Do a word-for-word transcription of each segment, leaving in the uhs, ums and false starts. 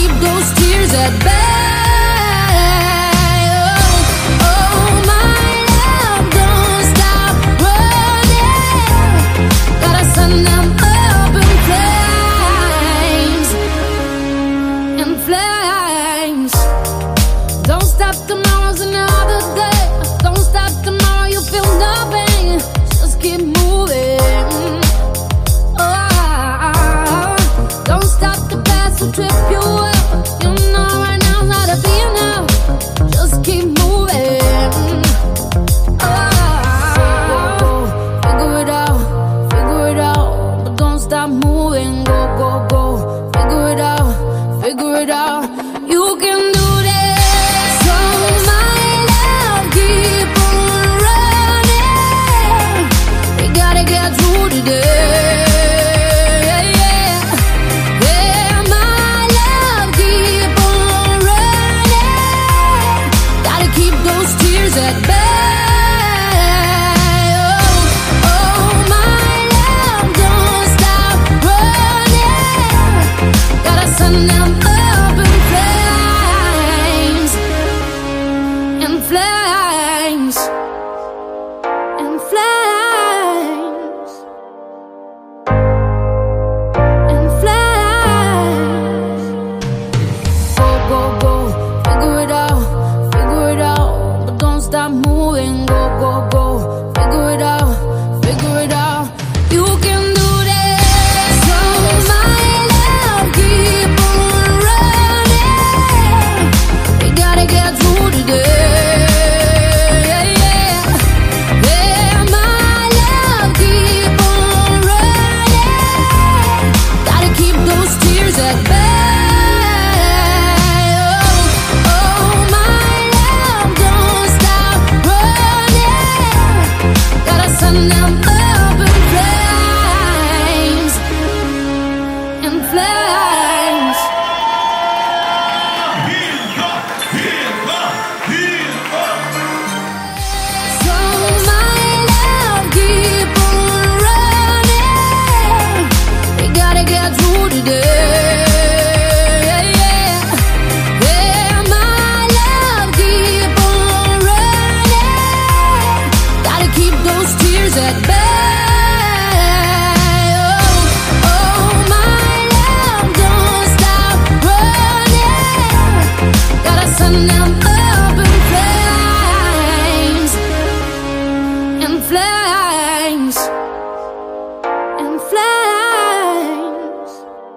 keep those tears at bay. Oh, oh, my love, don't stop running. Gotta send them up in flames, in flames. Don't stop, tomorrow's another day. Don't stop, tomorrow you feel nothing. Just keep moving. Oh, don't stop, the past will trip you up. You know right now's not a be now. Just keep moving. Oh, figure it out, figure it out, but don't stop moving. Go, go, go, figure it out, figure it out. You can do this. So my love, keep on running. We gotta get through today. Yeah, my love, keep on running. Gotta keep those tears at bay. Oh, oh, my love, don't stop running. Gotta send them up in flames, in flames, in flames, in flames. Go, go, go, figure it out, figure it out, but don't stop moving. Go, go, go, figure it out, figure it out. You can do this. So my love, keep on running. We gotta get through today. Yeah, my love, keep on running. Gotta keep those tears at bay. Oh, oh, my love, don't stop running. Gotta send them up in flames, in flames. So my love, keep on running. We gotta get through today. Yeah, my love, keep on running. Gotta keep those tears at bay. Oh, oh, my love, don't stop running. Gotta send them up in flames, in flames, in flames,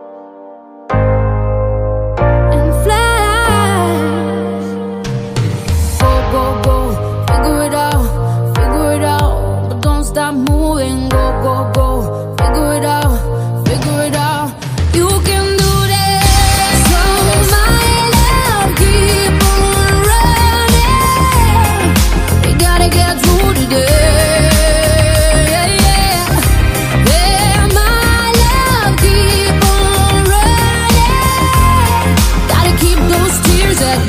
in flames. Go, go, go, figure it out, figure it out, but don't stop moving. Go, go, go, figure it out, figure it out. You can do this. So my love, keep on running. We gotta get through today. Yeah, my love, keep on running. Gotta keep those tears at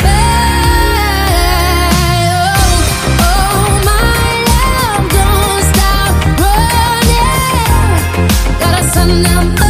bay. Oh, oh, my love, don't stop running. Gotta send them